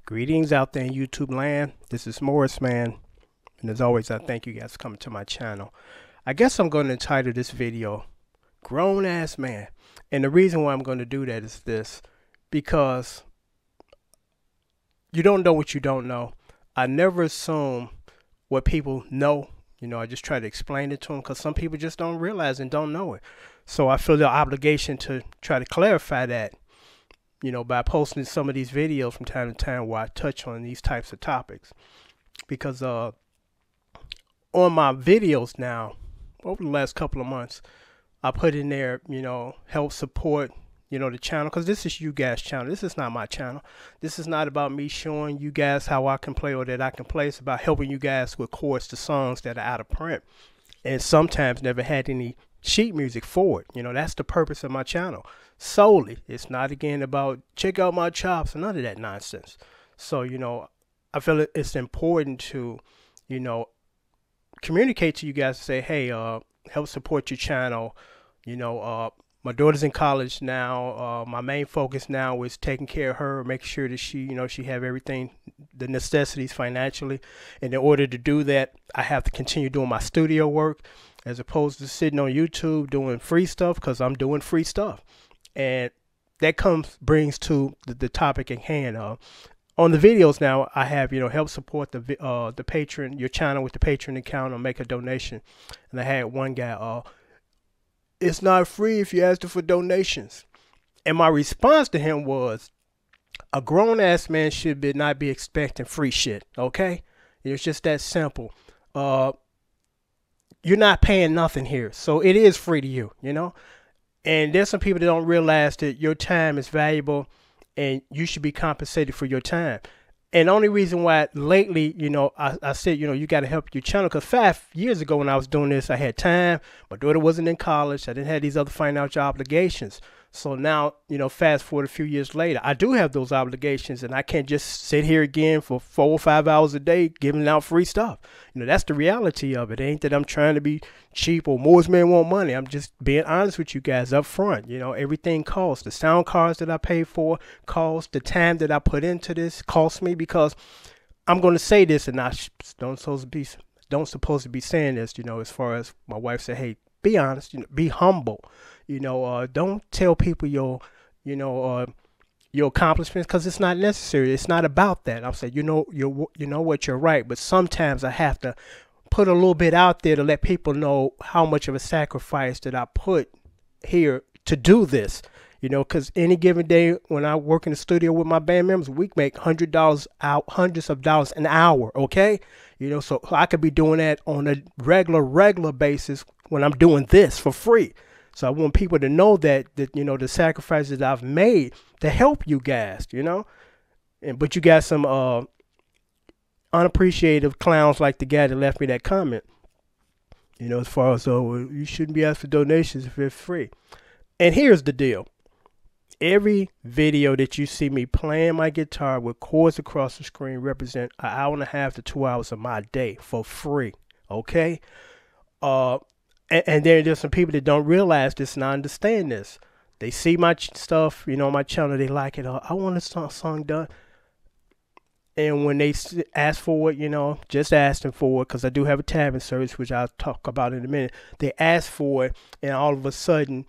Greetings out there in YouTube land. This is Morris Man. And as always, I thank you guys for coming to my channel. I guess I'm going to entitle this video, Grown Ass Man. And the reason why I'm going to do that is this. Because you don't know what you don't know. I never assume what people know. You know, I just try to explain it to them because some people just don't realize and don't know it. So I feel the obligation to try to clarify that, you know, by posting some of these videos from time to time where I touch on these types of topics. Because on my videos now, over the last couple of months, I put in there, you know, help support, you know, the channel. Because this is you guys' channel. This is not my channel. This is not about me showing you guys how I can play or that I can play. It's about helping you guys with chords to songs that are out of print. And sometimes never had any sheet music for it. You know, that's the purpose of my channel solely. It's not again about check out my chops and none of that nonsense. So, you know, I feel it's important to, you know, communicate to you guys to say, hey, help support your channel. You know, my daughter's in college now. My main focus now is taking care of her, making sure that she, you know, she have everything, the necessities financially. And in order to do that, I have to continue doing my studio work as opposed to sitting on YouTube doing free stuff, because I'm doing free stuff. And that brings to the topic at hand. On the videos now, I have, you know, help support the Patreon, your channel with the Patreon account, or make a donation. And I had one guy, it's not free if you ask for donations. And my response to him was, a grown ass man should not be expecting free shit. Okay, it's just that simple. You're not paying nothing here, so it is free to you, you know. And there's some people that don't realize that your time is valuable and you should be compensated for your time. And the only reason why lately, you know, I said, you know, you got to help your channel, because 5 years ago when I was doing this, I had time. My daughter wasn't in college. I didn't have these other financial obligations. So now, you know, fast forward a few years later, I do have those obligations, and I can't just sit here again for 4 or 5 hours a day giving out free stuff. You know, that's the reality of it. It ain't that I'm trying to be cheap or Moore's man want money. I'm just being honest with you guys up front. You know, everything costs. The sound cards that I pay for cost. The time that I put into this costs me, because I'm going to say this, and I don't supposed to be saying this, you know, as far as my wife said, hey, be honest, you know, be humble. You know, don't tell people your accomplishments, because it's not necessary. It's not about that. I'm saying, you know what, you're right. But sometimes I have to put a little bit out there to let people know how much of a sacrifice that I put here to do this. You know, because any given day when I work in the studio with my band members, we make hundreds of dollars an hour. Okay, you know, so I could be doing that on a regular basis when I'm doing this for free. So I want people to know that you know, the sacrifices I've made to help you guys, you know. But you got some unappreciative clowns like the guy that left me that comment, you know, as far as, oh, you shouldn't be asked for donations if it's free. And here's the deal. Every video that you see me playing my guitar with chords across the screen represent an hour and a half to 2 hours of my day for free. Okay. And there's some people that don't realize this and understand this. They see my stuff, you know, my channel, they like it. I want a song done. And when they ask for it, you know, just asking for it, because I do have a tabbing service, which I'll talk about in a minute. They ask for it, and all of a sudden,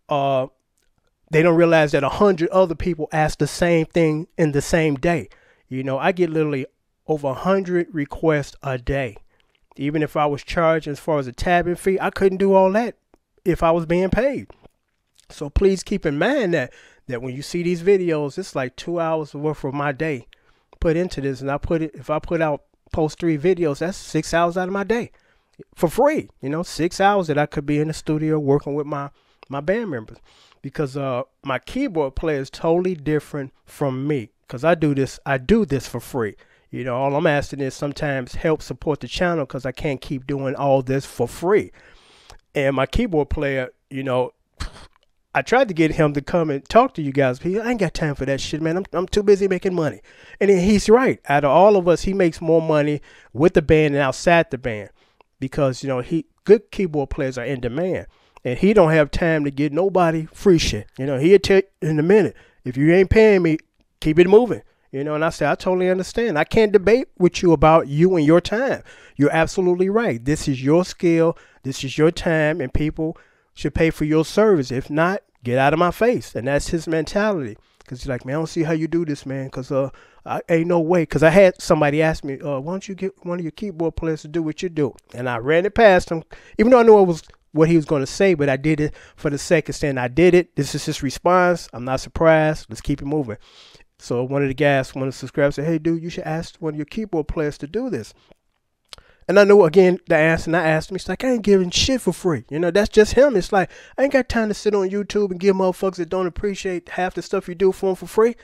they don't realize that 100 other people ask the same thing in the same day. You know, I get literally over 100 requests a day. Even if I was charged as far as a tabbing fee, I couldn't do all that if I was being paid. So please keep in mind that when you see these videos, it's like 2 hours worth of my day put into this. And if I post 3 videos, that's 6 hours out of my day for free. You know, 6 hours that I could be in the studio working with my band members. Because my keyboard player is totally different from me, because I do this for free. You know, all I'm asking is sometimes help support the channel, because I can't keep doing all this for free. And my keyboard player, you know, I tried to get him to come and talk to you guys. I ain't got time for that shit, man. I'm too busy making money. And he's right. Out of all of us, he makes more money with the band than outside the band, because, you know, good keyboard players are in demand. And he don't have time to get nobody free shit. You know, he'll tell you in a minute, if you ain't paying me, keep it moving. You know, and I said, I totally understand. I can't debate with you about you and your time. You're absolutely right. This is your skill. This is your time, and people should pay for your service. If not, get out of my face. And that's his mentality. Because he's like, man, I don't see how you do this, man. Because I ain't no way. Because I had somebody ask me, why don't you get one of your keyboard players to do what you do? And I ran it past him, even though I knew it was what he was going to say, but I did it for the sake of saying I did it. This is his response. I'm not surprised. Let's keep it moving. So one of the subscribers said, hey, dude, you should ask one of your keyboard players to do this. And I knew, again, the answer, and I asked him, he's like, I ain't giving shit for free. You know, that's just him. It's like, I ain't got time to sit on YouTube and give motherfuckers that don't appreciate half the stuff you do for them for free.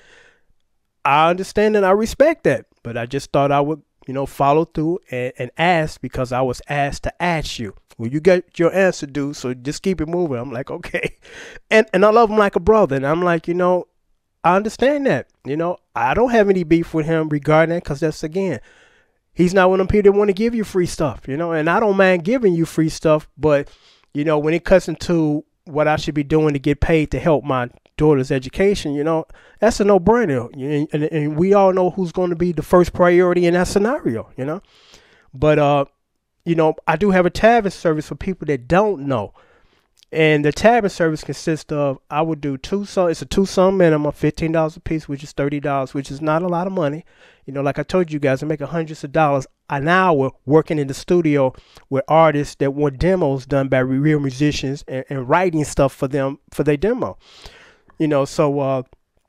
I understand and I respect that. But I just thought I would, you know, follow through and ask, because I was asked to ask you. Well, you got your answer, dude, so just keep it moving. I'm like, okay. And I love him like a brother. And I'm like, you know, I understand that. You know, I don't have any beef with him regarding that, because that's, again, he's not one of them people that want to give you free stuff, you know, and I don't mind giving you free stuff. But, you know, when it cuts into what I should be doing to get paid to help my daughter's education, you know, that's a no-brainer. And we all know who's going to be the first priority in that scenario, you know. But, you know, I do have a tabbing service for people that don't know. And the tabbing service consists of, I would do two songs. It's a 2-song minimum, $15 a piece, which is $30, which is not a lot of money. You know, like I told you guys, I'm making hundreds of dollars an hour working in the studio with artists that want demos done by real musicians and writing stuff for them for their demo. You know, so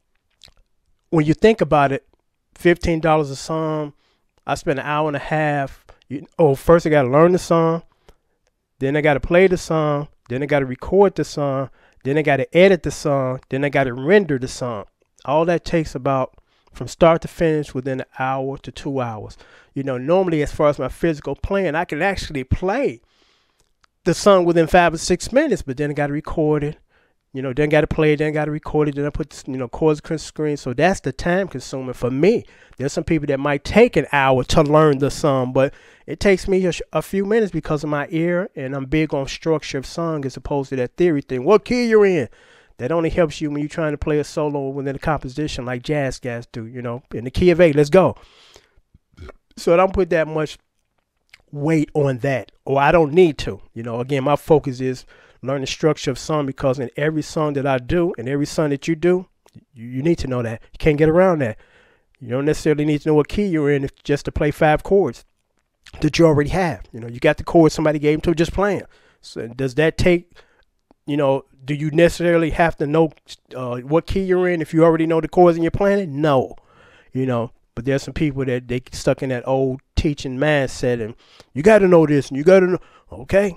when you think about it, $15 a song, I spend an hour and a half. First I got to learn the song. Then I got to play the song. Then I got to record the song. Then I got to edit the song. Then I got to render the song. All that takes about, from start to finish, within an hour to 2 hours. You know, normally as far as my physical playing, I can actually play the song within 5 or 6 minutes, but then I got to record it. You know, then got to play it, then got to record it, then I put, you know, chords across the screen. So that's the time consuming for me. There's some people that might take an hour to learn the song, but it takes me a few minutes because of my ear, and I'm big on structure of song as opposed to that theory thing. What key you're in? That only helps you when you're trying to play a solo within a composition like jazz guys do, you know, in the key of A, let's go. So I don't put that much weight on that, or I don't need to. You know, again, my focus is learn the structure of song, because in every song that I do and every song that you do, you need to know that. You can't get around that. You don't necessarily need to know what key you're in just to play 5 chords that you already have. You know, you got the chords somebody gave them to, just playing. So does that take, you know, do you necessarily have to know what key you're in if you already know the chords and you're playing it? No. You know, but there's some people that they get stuck in that old teaching mindset, and you got to know this and you got to know. Okay.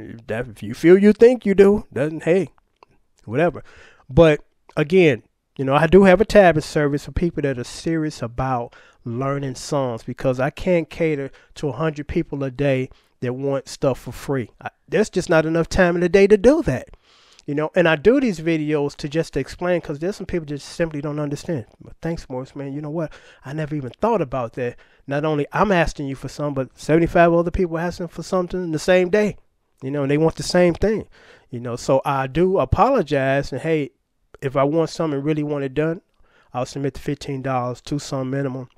If you feel you think you do, doesn't, hey, whatever. But again, you know, I do have a tabbing service for people that are serious about learning songs, because I can't cater to 100 people a day that want stuff for free. There's just not enough time in the day to do that. You know, and I do these videos to just explain, because there's some people that just simply don't understand. But thanks, Morris, man. You know what? I never even thought about that. Not only I'm asking you for some, but 75 other people asking for something in the same day. You know, and they want the same thing, you know. So I do apologize. And, hey, if I want something, really want it done, I'll submit the $15, 2-song minimum.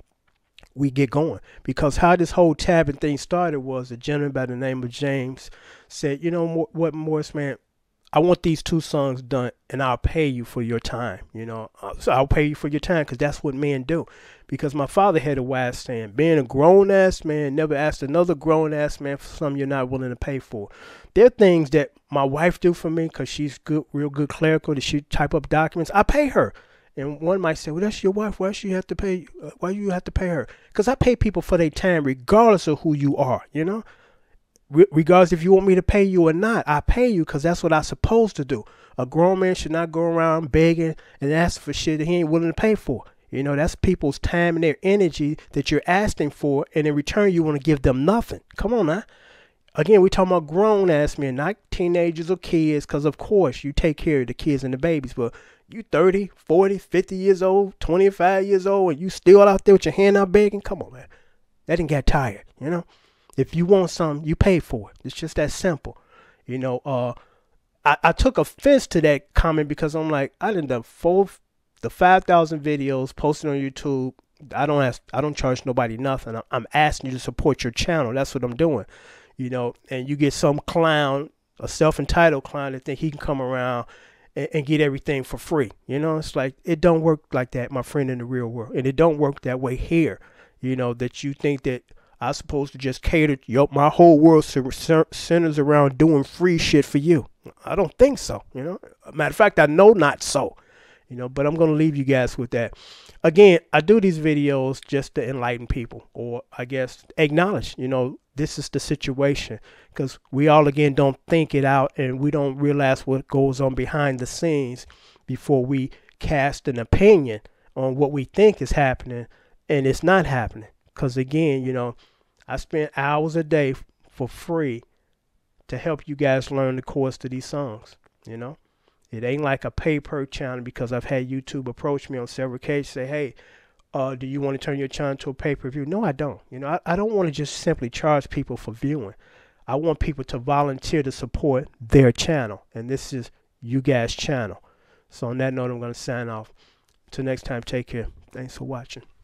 We get going. Because how this whole tabbing thing started was a gentleman by the name of James said, you know what, Morris, man, I want these 2 songs done, and I'll pay you for your time, you know. So I'll pay you for your time, because that's what men do. Because my father had a wise saying, being a grown-ass man, never ask another grown-ass man for something you're not willing to pay for. There are things that my wife do for me, because she's good, real good clerical, that she type up documents. I pay her. And one might say, well, that's your wife. Why she have to pay? Why you have to pay her? Because I pay people for their time regardless of who you are, you know. Regardless if you want me to pay you or not, I pay you because that's what I'm supposed to do. A grown man should not go around begging and asking for shit that he ain't willing to pay for. You know, that's people's time and their energy that you're asking for, and in return you want to give them nothing. Come on now. Again, we're talking about grown-ass men, not teenagers or kids, because, of course, you take care of the kids and the babies. But you 30, 40, 50 years old, 25 years old, and you still out there with your hand out begging? Come on, man. That didn't get tired, you know? If you want something, you pay for it. It's just that simple. You know, I took offense to that comment, because I'm like, I done the 5,000 videos posted on YouTube I don't charge nobody nothing. I'm asking you to support your channel. That's what I'm doing. You know, and you get some clown, a self-entitled clown that think he can come around and get everything for free. You know, it's like, it don't work like that, my friend, in the real world. And it don't work that way here. You know, that you think that I'm supposed to just cater, my whole world centers around doing free shit for you. I don't think so, you know. Matter of fact, I know not so, you know, but I'm going to leave you guys with that. Again, I do these videos just to enlighten people, or I guess acknowledge, you know, this is the situation, because we all, again, don't think it out, and we don't realize what goes on behind the scenes before we cast an opinion on what we think is happening, and it's not happening. Because again, you know, I spend hours a day for free to help you guys learn the chords to these songs. You know, it ain't like a pay-per channel, because I've had YouTube approach me on several occasions, say, hey, do you want to turn your channel to a pay-per-view? No, I don't. You know, I don't want to just simply charge people for viewing. I want people to volunteer to support their channel, and this is you guys' channel. So on that note, I'm going to sign off. Till next time, take care. Thanks for watching.